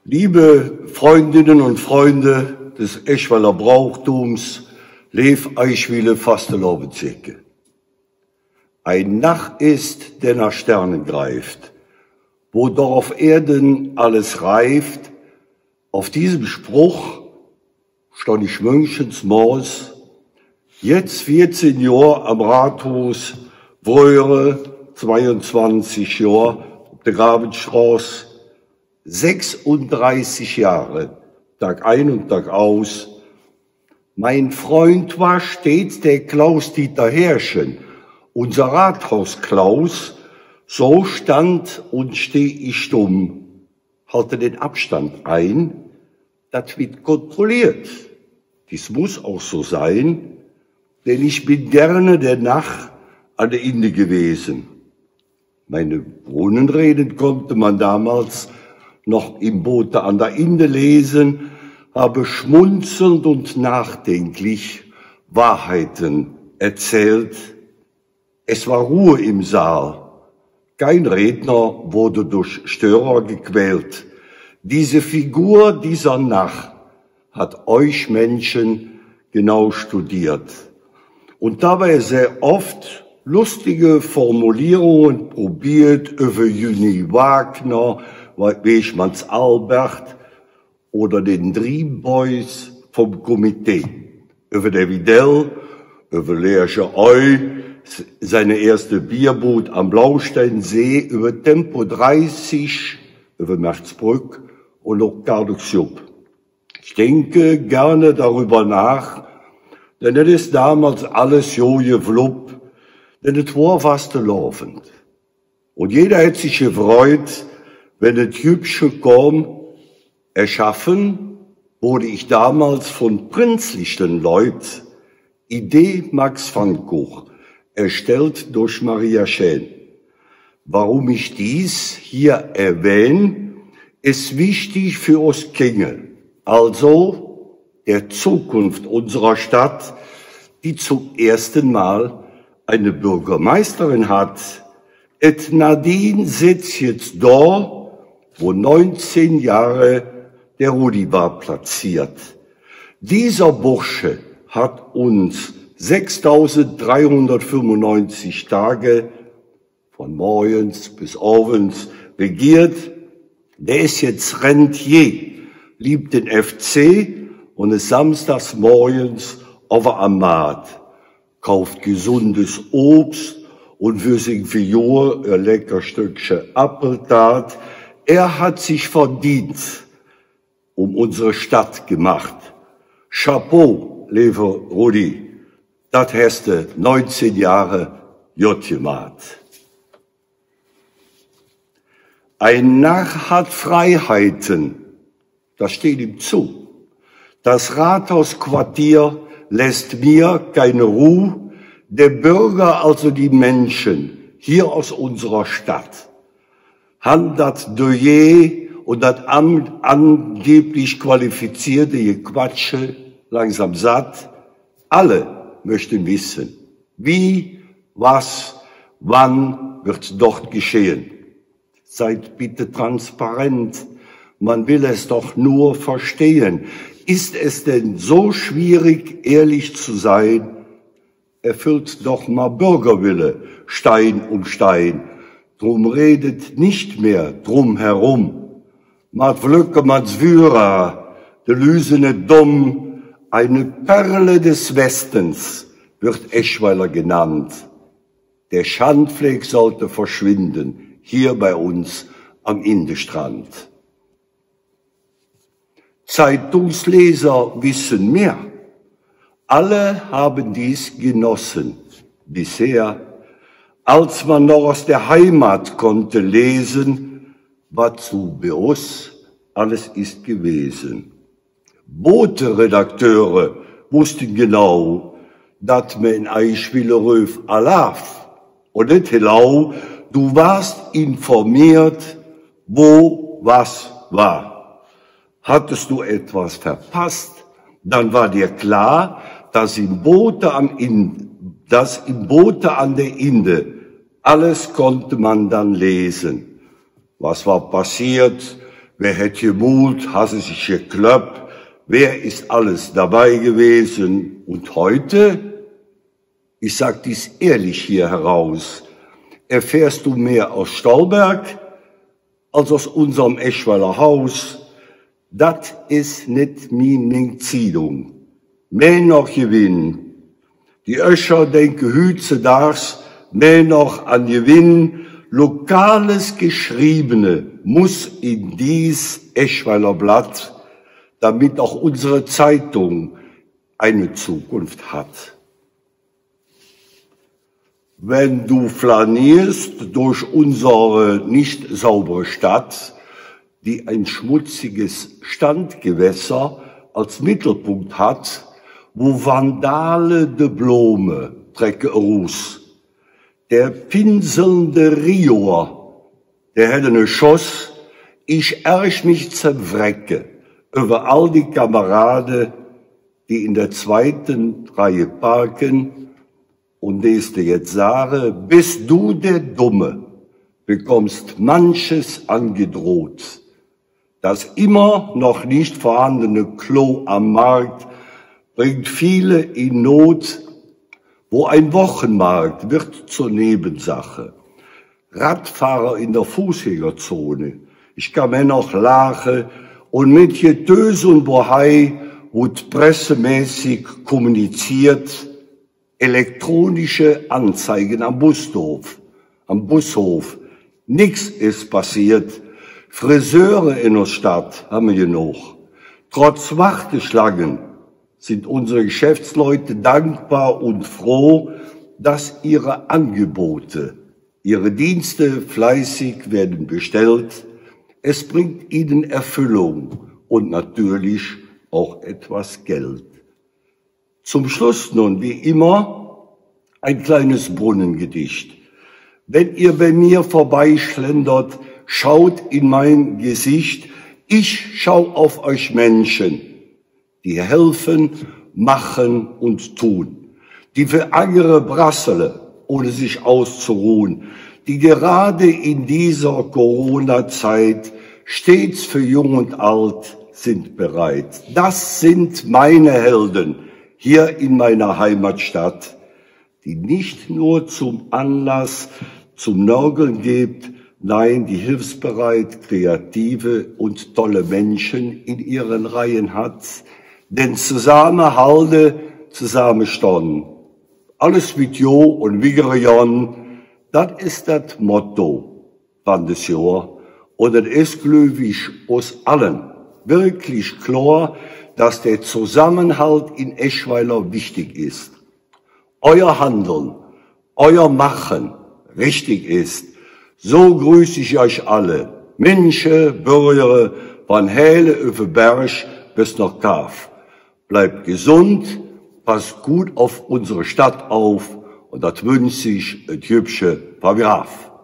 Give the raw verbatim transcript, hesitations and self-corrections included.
Liebe Freundinnen und Freunde des Eschweiler Brauchtums, Lev Eichwille Fastelovenzecke. Ein Nach ist, der nach Sternen greift, wo doch auf Erden alles reift. Auf diesem Spruch stand ich Münchens Moos, jetzt vierzehn Jahre am Rathaus, frühere zweiundzwanzig Jahre auf der Grabenstraße, sechsunddreißig Jahre, Tag ein und Tag aus. Mein Freund war stets der Klaus-Dieter Herrchen, unser Rathaus Klaus, so stand und steh ich stumm, halte den Abstand ein, das wird kontrolliert. Dies muss auch so sein, denn ich bin gerne der Nach an der Inde gewesen. Meine Brunnenreden konnte man damals noch im Boote an der Inde lesen, habe schmunzelnd und nachdenklich Wahrheiten erzählt. Es war Ruhe im Saal. Kein Redner wurde durch Störer gequält. Diese Figur dieser Nach hat euch Menschen genau studiert und dabei sehr oft lustige Formulierungen probiert über Juni Wagner, Wechmanns Albert oder den Dream Boys vom Komitee, über der Vidal, über Lerche Eu, seine erste Bierboot am Blausteinsee, über Tempo dreißig, über Merzbrück und auch Karduxjup. Ich denke gerne darüber nach, denn es ist damals alles so gefluppt, denn es war fast laufend. Und jeder hat sich gefreut, wenn es Hübsche kam. Erschaffen wurde ich damals von prinzlichen Leut, Idee Max van Gogh, erstellt durch Maria Schön. Warum ich dies hier erwähne, ist wichtig für uns Kinder, also der Zukunft unserer Stadt, die zum ersten Mal eine Bürgermeisterin hat. Et Nadine sitzt jetzt da, wo neunzehn Jahre der Rudi war platziert. Dieser Bursche hat uns sechstausenddreihundertfünfundneunzig Tage von morgens bis abends regiert. Der ist jetzt Rentier, liebt den F C und ist samstags morgens auf am Markt, kauft gesundes Obst und für sich Figur ein lecker Stückchen Appeltat. Er hat sich verdient um unsere Stadt gemacht. Chapeau, lieber Rudi, das hast du neunzehn Jahre Jott gemacht. Ein Narr hat Freiheiten, das steht ihm zu. Das Rathausquartier lässt mir keine Ruhe, der Bürger, also die Menschen hier aus unserer Stadt, haben das Doyer und das an, angeblich qualifizierte Gequatsche langsam satt. Alle möchten wissen, wie, was, wann wird dort geschehen. Seid bitte transparent, man will es doch nur verstehen. Ist es denn so schwierig, ehrlich zu sein? Erfüllt doch mal Bürgerwille, Stein um Stein. Drum redet nicht mehr drum herum. Mat Flöcke, mat Zwyra, de Lüsene Dumm, eine Perle des Westens wird Eschweiler genannt. Der Schandfleck sollte verschwinden, hier bei uns am Indestrand. Zeitungsleser wissen mehr. Alle haben dies genossen, bisher, als man noch aus der Heimat konnte lesen, was zu Beus alles ist gewesen. Bote-Redakteure wussten genau, dass man in Eichwille-Röf alaf und nicht helau, du warst informiert, wo was war. Hattest du etwas verpasst, dann war dir klar, dass im Boote am In, dass im Boote an der Inde alles konnte man dann lesen. Was war passiert? wer hätte Mut, hasse sich geklappt, wer ist alles dabei gewesen? Und heute, ich sag dies ehrlich hier heraus, erfährst du mehr aus Stolberg als aus unserem Eschweiler Haus. Das ist nicht meine Zielung. Mehr noch gewinnen. Die Öscher denken hütze dars, mehr noch an Gewinn. Lokales Geschriebene muss in dies Eschweiler Blatt, damit auch unsere Zeitung eine Zukunft hat. Wenn du flanierst durch unsere nicht saubere Stadt, die ein schmutziges Standgewässer als Mittelpunkt hat, wo Vandale de Blome trecke Ruß. Der pinselnde Rior, der hätte ne Schoss, ich ärg mich zerwrecke über all die Kameraden, die in der zweiten Reihe parken, und nächste jetzt sage, bist du der Dumme, bekommst manches angedroht. Das immer noch nicht vorhandene Klo am Markt bringt viele in Not, wo ein Wochenmarkt wird zur Nebensache. Radfahrer in der Fußgängerzone, ich kann mir noch lachen, und mit Getöse und Bohai wird pressemäßig kommuniziert, elektronische Anzeigen am Bushof, am Bushof. Nix ist passiert. Friseure in der Stadt haben wir genug. Trotz Warteschlangen sind unsere Geschäftsleute dankbar und froh, dass ihre Angebote, ihre Dienste fleißig werden bestellt. Es bringt ihnen Erfüllung und natürlich auch etwas Geld. Zum Schluss nun, wie immer, ein kleines Brunnengedicht. Wenn ihr bei mir vorbeischlendert, schaut in mein Gesicht, ich schau auf euch Menschen, die helfen, machen und tun, die für andere brassele, ohne sich auszuruhen, die gerade in dieser Corona-Zeit stets für Jung und Alt sind bereit. Das sind meine Helden hier in meiner Heimatstadt, die nicht nur zum Anlass zum Nörgeln gibt, nein, die hilfsbereit, kreative und tolle Menschen in ihren Reihen hat. Denn zusammen halde, zusammen stehen. Alles mit Jo und Wigerion, das ist das Motto von des Jahr. Und es ist, glaube ich, aus allen wirklich klar, dass der Zusammenhalt in Eschweiler wichtig ist. Euer Handeln, euer Machen richtig ist. So grüße ich euch alle. Menschen, Bürger, von Häle über Berg bis nach Kaf. Bleibt gesund, passt gut auf unsere Stadt auf und das wünsche ich, ein hübsche Paragraph.